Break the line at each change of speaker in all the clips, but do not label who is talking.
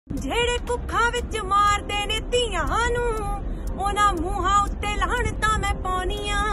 ਜਿਹੜੇ ਕੁੱਖਾਂ ਵਿੱਚ ਮਾਰਦੇ ਨੇ ਧੀਆਂ ਨੂੰ ਉਹਨਾਂ ਮੂੰਹਾਂ ਉੱਤੇ ਲਾਹਣਤਾਂ ਮੈਂ ਪਾਉਣੀਆਂ।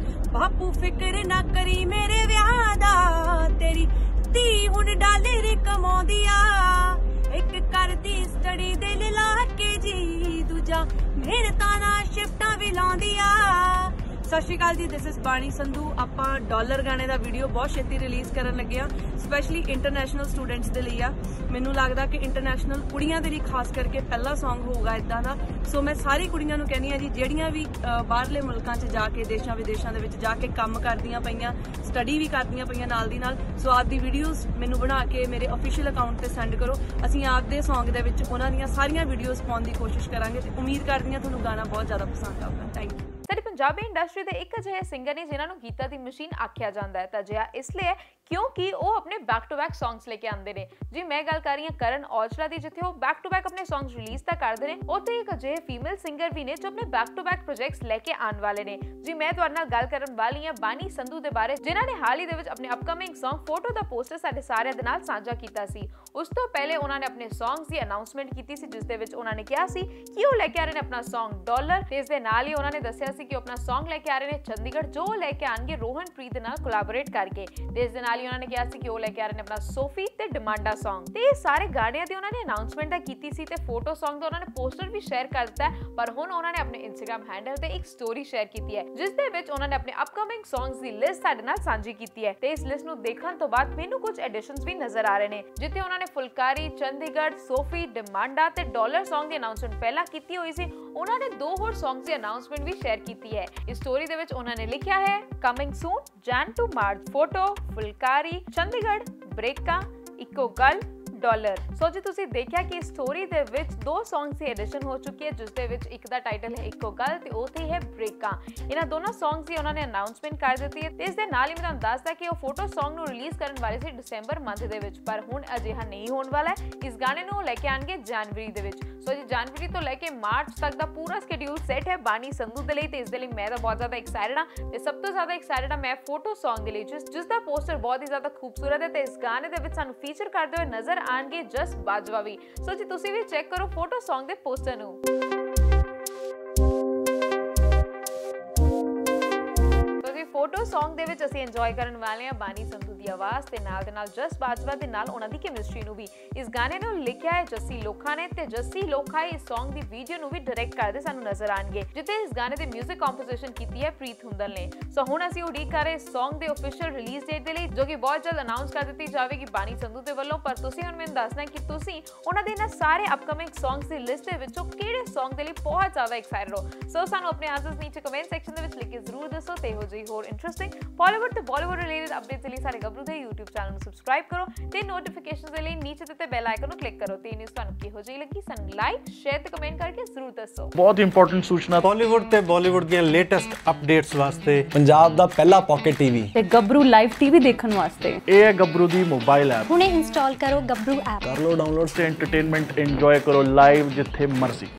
ਬਾਪੂ ਫਿਕਰ ਨਾ ਕਰੀ ਮੇਰੇ ਵਿਆਹ ਦਾ, ਤੇਰੀ ਧੀ ਹੁਣ ਡਾਲਰ ਕਮਾਉਂਦੀ ਆ। ਇੱਕ ਕਰਦੀ ਸਟੱਡੀ ਦਿਲ ਲਾ ਕੇ ਜੀ, ਦੂਜਾ ਮਿਹਨਤਾਂ ਨਾਲ ਸ਼ਿਫਟਾਂ ਵੀ ਲਾਉਂਦੀ ਆ। ਸਤਿ ਸ਼੍ਰੀ ਅਕਾਲ ਜੀ, ਦਿਸ ਇਜ਼ ਬਾਣੀ ਸੰਧੂ। ਆਪਾਂ ਡਾਲਰ ਗਾਣੇ ਦਾ ਵੀਡੀਓ ਬਹੁਤ ਛੇਤੀ ਰਿਲੀਜ਼ ਕਰਨ ਲੱਗੇ ਆ, ਸਪੈਸ਼ਲੀ ਇੰਟਰਨੈਸ਼ਨਲ ਸਟੂਡੈਂਟਸ ਦੇ ਲਈ ਆ। ਮੈਨੂੰ ਲੱਗਦਾ ਕਿ ਇੰਟਰਨੈਸ਼ਨਲ ਕੁੜੀਆਂ ਦੇ ਲਈ ਖਾਸ ਕਰਕੇ ਪਹਿਲਾ ਸੌਂਗ ਹੋਊਗਾ ਇਦਾਂ ਦਾ। ਸੋ ਮੈਂ ਸਾਰੀ ਕੁੜੀਆਂ ਨੂੰ ਕਹਿੰਦੀ ਆ ਜੀ, ਜਿਹੜੀਆਂ ਵੀ ਬਾਹਰਲੇ ਮੁਲਕਾਂ 'ਚ ਜਾ ਕੇ ਦੇਸ਼ਾਂ ਵਿਦੇਸ਼ਾਂ ਦੇ ਵਿੱਚ ਜਾ ਕੇ ਕੰਮ ਕਰਦੀਆਂ ਪਈਆਂ, ਸਟੱਡੀ ਵੀ ਕਰਦੀਆਂ ਪਈਆਂ ਨਾਲ ਦੀ ਨਾਲ, ਸੋ ਆਪਦੀ ਵੀਡੀਓਜ਼ ਮੈਨੂੰ ਬਣਾ ਕੇ ਮੇਰੇ ਅਫੀਸ਼ੀਅਲ ਅਕਾਊਂਟ ਤੇ ਸੈਂਡ ਕਰੋ। ਅਸੀਂ ਆਪਦੇ ਸੌਂਗ ਦੇ ਵਿੱਚ ਉਹਨਾਂ ਦੀਆਂ ਸਾਰੀਆਂ ਵੀਡੀਓਜ਼ ਪਾਉਣ ਦੀ ਕੋਸ਼ਿਸ਼ ਕਰਾਂਗੇ ਤੇ ਉਮੀਦ ਕਰਦੀ ਹਾਂ ਤੁਹਾਨੂੰ ਗਾਣਾ ਬਹੁਤ ਜ਼ਿਆਦਾ ਪਸੰਦ ਆਊਗਾ। Thank you.
ਸਾਡੀ ਪੰਜਾਬੀ ਇੰਡਸਟਰੀ ਦੇ ਇੱਕ ਅਜਿਹੇ ਸਿੰਗਰ ਨੇ ਜਿਨ੍ਹਾਂ ਨੂੰ ਗੀਤਾਂ ਦੀ ਮਸ਼ੀਨ ਆਖਿਆ ਜਾਂਦਾ ਹੈ। ਤਾਂ ਅਜਿਹਾ ਇਸ ਲਈ ਹੈ ਕਿਉਂਕਿ ਉਹ ਆਪਣੇ ਬੈਕ ਟੂ ਬੈਕ ਸੌਂਗਸ ਲੈ ਕੇ ਆਉਂਦੇ ਨੇ। ਜੀ ਮੈਂ ਗੱਲ ਕਰ ਰਹੀ ਹਾਂ ਕਰਨ ਔਜਲਾ ਦੀ, ਜਿੱਥੇ ਉਹ ਬੈਕ ਟੂ ਬੈਕ ਆਪਣੇ ਸੌਂਗਸ ਰਿਲੀਜ਼ ਤਾਂ ਕਰਦੇ ਨੇ, ਉੱਥੇ ਇੱਕ ਅਜਿਹੇ ਫੀਮੇਲ ਸਿੰਗਰ ਵੀ ਨੇ ਜੋ ਆਪਣੇ ਬੈਕ ਟੂ ਬੈਕ ਪ੍ਰੋਜੈਕਟਸ ਲੈ ਕੇ ਆਉਣ ਵਾਲੇ ਨੇ। ਜੀ ਮੈਂ ਤੁਹਾਡੇ ਨਾਲ ਗੱਲ ਕਰਨ ਵਾਲੀ ਹਾਂ ਬਾਣੀ ਸੰਧੂ ਦੇ ਬਾਰੇ, ਜਿਨ੍ਹਾਂ ਨੇ ਹਾਲ ਹੀ ਦੇ ਵਿੱਚ ਆਪਣੇ ਅਪਕਮਿੰਗ ਸੌਂਗ ਫੋਟੋ ਦਾ ਪੋਸਟਰ ਸਾਡੇ ਸਾਰਿਆਂ ਦੇ ਨਾਲ ਸਾਂਝਾ ਕੀਤਾ ਸੀ। ਉਸ ਤੋਂ ਪਹਿਲੇ ਉਹਨਾਂ ਨੇ ਆਪਣੇ ਸੌਂਗਸ ਦੀ ਅਨਾਉਂਸਮੈਂਟ ਕੀਤੀ ਸੀ, ਜਿਸ ਦੇ ਵਿੱਚ ਉਹਨਾਂ ਨੇ ਕਿਹਾ ਸੀ ਕਿ ਉਹ ਲੈ ਕੇ ਆ ਰਹੇ ਨੇ ਆਪਣਾ ਸੌਂਗ ਡਾਲਰ, ਤੇ ਇਸ ਦੇ ਨਾਲ ਹੀ ਉਹਨਾਂ ਨੇ ਦੱਸਿਆ ਸੀ ਕਿ ਉਹ ਆਪਣਾ ਸੌਂਗ ਲੈ ਕੇ ਆ ਰਹੇ ਨੇ ਚੰਡੀਗੜ੍ਹ, ਜੋ ਲੈ ਕੇ ਆਣਗੇ ਰੋਹਨਪ੍ਰੀਤ ਦੇ ਨਾਲ ਕੋਲੈਬੋਰੇਟ ਕਰਕੇ। ਤੇ ਇਸ ਦੇ ਨਾਲ ਹੀ ਉਹਨਾਂ ਨੇ ਕਿਹਾ ਸੀ ਕਿ ਉਹ ਲੈ ਕੇ ਆ ਰਹੇ ਨੇ ਆਪਣਾ ਸੋਫੀ ਤੇ ਡਿਮਾਂਡਾ ਸੌਂਗ। ਤੇ ਇਹ ਸਾਰੇ ਗਾਣਿਆਂ ਦੀ ਉਹਨਾਂ ਨੇ ਅਨਾਉਂਸਮੈਂਟ ਤਾਂ ਕੀਤੀ ਸੀ ਤੇ ਫੋਟੋ ਸੌਂਗ ਦਾ ਉਹਨਾਂ ਨੇ ਪੋਸਟਰ ਵੀ ਸ਼ੇਅਰ ਕਰ ਦਿੱਤਾ ਹੈ। ਪਰ ਹੁਣ ਉਹਨਾਂ ਨੇ ਆਪਣੇ ਇੰਸਟਾਗ੍ਰam ਹੈਂਡਲ ਤੇ ਇੱਕ ਸਟੋਰੀ ਸ਼ੇਅਰ ਕੀਤੀ ਹੈ, ਜਿਸ ਦੇ ਵਿੱਚ ਉਹਨਾਂ ਨੇ ਆਪਣੇ ਅਪਕਮਿੰਗ ਸੌਂਗਸ ਦੀ ਲਿਸਟ ਸਾਡੇ ਨਾਲ ਸਾਂਝੀ ਕੀਤੀ ਹੈ। ਤੇ ਇਸ ਲਿਸਟ ਨੂੰ ਦੇਖਣ ਤੋਂ ਬਾਅਦ ਮੈਨੂੰ ਕੁਝ ਐਡੀਸ਼ਨਸ ਵੀ ਨਜ਼ਰ ਆ ਰਹੇ ਨੇ, ਜਿੱਥੇ ਉਹਨਾਂ ਨੇ ਫੁਲਕਾਰੀ, ਚੰਡੀਗੜ੍ਹ, ਸੋਫੀ, ਡਿਮਾਂਡਾ ਤੇ ਡਾਲਰ ਸੌਂਗ ਦੀ ਅਨਾਉਂਸਮੈਂਟ ਪਹਿਲਾਂ ਕੀਤੀ ਹੋਈ ਸੀ। ਉਹਨਾਂ ਨੇ ਦੋ ਹੋਰ ਸੌਂਗਸ ਦੀ ਅਨਾਉਂਸਮੈਂਟ ਵੀ ਸ਼ੇਅਰ ਕੀਤੀ ਹੈ। ਇਸ ਸਟੋਰੀ ਦੇ ਵਿੱਚ ਉਹਨਾਂ ਨੇ ਲਿਖਿਆ ਹੈ coming soon Jan to March, photo, Phulkari, Chandigarh, ਬ੍ਰੇਕਾਂ, ਇੱਕੋ ਗੱਲ, ਡਾਲਰ। ਸੋ ਜੀ ਤੁਸੀਂ ਦੇਖਿਆ ਕਿ ਸਟੋਰੀ ਦੇ ਵਿੱਚ ਦੋ ਸੌਂਗਸ ਦੀ ਐਡੀਸ਼ਨ ਹੋ ਚੁੱਕੀ ਹੈ, ਜਿਸ ਦੇ ਵਿੱਚ ਇੱਕ ਦਾ ਟਾਈਟਲ ਹੈ ਇੱਕੋ ਗੱਲ ਤੇ ਉਹ ਤੇ ਹੈ ਬ੍ਰੇਕਾਂ। ਇਹਨਾਂ ਦੋਨੋਂ ਸੌਂਗਸ ਦੀ ਉਹਨਾਂ ਨੇ ਅਨਾਉਂਸਮੈਂਟ ਕਰ ਦਿੱਤੀ ਹੈ। ਤੇ ਇਸ ਦੇ ਨਾਲ ਹੀ ਮੈਂ ਤੁਹਾਨੂੰ ਦੱਸਦਾ ਕਿ ਉਹ ਫੋਟੋ ਸੌਂਗ ਨੂੰ ਰਿਲੀਜ਼ ਕਰਨ ਵਾਲੇ ਸੀ ਦਸੰਬਰ ਮੰਥ ਦੇ ਵਿੱਚ, ਪਰ ਹੁਣ ਅਜਿਹਾ ਨਹੀਂ ਹੋਣ ਵਾਲਾ ਹੈ। ਇਸ ਗਾਣੇ ਨੂੰ ਲੈ ਕੇ ਆਣਗੇ ਜਨਵਰੀ ਦੇ ਵਿੱਚ। ਸੋ ਜੀ ਜਨਵਰੀ ਤੋਂ ਲੈ ਕੇ ਮਾਰਚ ਤੱਕ ਦਾ ਪੂਰਾ ਸ਼ਡਿਊਲ ਸੈੱਟ ਹੈ ਬਾਣੀ ਸੰਧੂ ਦੇ ਲਈ, ਤੇ ਇਸ ਦੇ ਲਈ ਮੈਂ ਤਾਂ ਬਹੁਤ ਜ਼ਿਆਦਾ ਐਕਸਾਈਟਡ ਹਾਂ। ਤੇ ਸਭ ਤੋਂ ਜ਼ਿਆਦਾ ਐਕਸਾਈਟਡ ਹਾਂ ਮੈਂ ਫੋਟੋ ਸੌਂਗ ਦੇ ਲਈ, ਜਿਸ ਦਾ ਪੋਸਟਰ ਬਹੁਤ ਹੀ ਜ਼ਿਆਦਾ ਖੂਬਸੂਰਤ ਹੈ। ਤੇ ਇਸ ਗਾਣੇ ਦੇ ਵਿੱਚ ਸਾਨੂੰ ਫੀਚਰ ਕਰਦੇ ਹੋਏ ਨਜ਼ਰ ਆਣਗੇ ਜਸ ਬਾਜਵਾ ਵੀ। ਸੋ ਜੀ ਤੁਸੀਂ ਵੀ ਚੈੱਕ ਕਰੋ ਫੋਟੋ ਸੌਂਗ ਦੇ ਪੋਸਟਰ ਨੂੰ। ਫੋਟੋ ਸੌਂਗ ਦੇ ਵਿੱਚ ਅਸੀਂ ਇੰਜੋਏ ਕਰਨ ਵਾਲੇ ਹਾਂ ਬਾਣੀ ਸੰਧੂ ਦੀ ਆਵਾਜ਼ ਤੇ ਨਾਲ ਦੇ ਨਾਲ ਜਸ ਬਾਜਵਾ ਦੇ ਨਾਲ ਉਹਨਾਂ ਦੀ ਕੈਮਿਸਟਰੀ ਨੂੰ ਵੀ। ਇਸ ਗਾਣੇ ਨੂੰ ਲਿਖਿਆ ਹੈ ਜੱਸੀ ਲੋਖਾ ਨੇ, ਤੇ ਜੱਸੀ ਲੋਖਾ ਇਸ ਸੌਂਗ ਦੀ ਵੀਡੀਓ ਨੂੰ ਵੀ ਡਾਇਰੈਕਟ ਕਰਦੇ ਸਾਨੂੰ ਨਜ਼ਰ ਆਣਗੇ, ਜਿੱਥੇ ਇਸ ਗਾਣੇ ਦੀ 뮤직 ਕੰਪੋਜੀਸ਼ਨ ਕੀਤੀ ਹੈ ਪ੍ਰੀਤ ਹੁੰਦਲ ਨੇ। ਸੋ ਹੁਣ ਅਸੀਂ ਉਡੀਕ ਕਰ ਰਹੇ ਇਸ ਸੌਂਗ ਦੇ ਅਫੀਸ਼ੀਅਲ ਰਿਲੀਜ਼ ਡੇਟ ਦੇ ਲਈ, ਜੋ ਕਿ ਬਹੁਤ ਜਲਦ ਅਨਾਉਂਸ ਕਰ ਦਿੱਤੀ ਜਾਵੇਗੀ ਬਾਣੀ ਸੰਧੂ ਦੇ ਵੱਲੋਂ। ਪਰ ਤੁਸੀਂ ਹੁਣ ਮੈਨੂੰ ਦੱਸਣਾ ਕਿ ਤੁਸੀਂ ਉਹਨਾਂ ਦੇ ਇਹਨਾਂ ਸਾਰੇ ਅਪਕਮਿੰਗ ਸੌਂਗਸ ਦੀ ਲਿਸਟ ਦੇ ਵਿੱਚੋਂ ਕਿਹੜੇ ਸੌਂਗ ਦੇ ਲਈ ਬਹੁਤ ਜ਼ਿਆਦਾ ਐਕਸਾਈਟਡ ਹੋ। ਸੋ ਸਾਨੂੰ ਆਪਣੇ ਆਨਸਰਸ ਨੀਚੇ ਕਮੈਂਟ ਸੈਕਸ਼ਨ ਦੇ ਵਿੱਚ ਲਿਖ ਕੇ ਜ਼ਰੂਰ ਦੱਸੋ। ਤੇ ਇਹੋ ਜਿਹੀ ਹੋਰ ਇੰਟਰਸਟਿੰਗ ਬਾਲੀਵੁੱਡ ਤੇ ਬਾਲੀਵੁੱਡ ਰਿਲੇਟਡ ਅਪਡੇਟਸ ਲਈ ਸਾਡੇ ਗੱਭਰੂ ਦੇ YouTube ਚੈਨਲ ਨੂੰ ਸਬਸਕ੍ਰਾਈਬ ਕਰੋ ਤੇ ਨੋਟੀਫਿਕੇਸ਼ਨਸ ਦੇ ਲਈ ਨੀਚੇ ਦਿੱਤੇ ਬੈਲ ਆਈਕਨ ਨੂੰ ਕਲਿੱਕ ਕਰੋ। ਤੇ ਨਿਊਜ਼ ਤੁਹਾਨੂੰ ਕਿਹੋ ਜਿਹੀ ਲੱਗੀ ਸਾਨੂੰ ਲਾਈਕ, ਸ਼ੇਅਰ ਤੇ ਕਮੈਂਟ ਕਰਕੇ ਜ਼ਰੂਰ ਦੱਸੋ।
ਬਹੁਤ ਇੰਪੋਰਟੈਂਟ ਸੂਚਨਾ ਬਾਲੀਵੁੱਡ ਤੇ ਬਾਲੀਵੁੱਡ ਦੀਆਂ ਲੇਟੈਸਟ ਅਪਡੇਟਸ ਵਾਸਤੇ ਪੰਜਾਬ ਦਾ ਪਹਿਲਾ ਪਾਕਟ ਟੀਵੀ
ਤੇ ਗੱਭਰੂ ਲਾਈਵ ਟੀਵੀ ਦੇਖਣ ਵਾਸਤੇ
ਇਹ ਹੈ ਗੱਭਰੂ ਦੀ ਮੋਬਾਈਲ ਐਪ।
ਹੁਣੇ ਇੰਸਟਾਲ ਕਰੋ ਗੱਭਰੂ ਐਪ,
ਕਰ ਲਓ ਡਾਊਨਲੋਡ ਤੇ ਐਂਟਰਟੇਨਮੈਂਟ ਇੰਜੋਏ ਕਰੋ ਲਾਈਵ ਜਿੱਥੇ ਮਰਜ਼ੀ।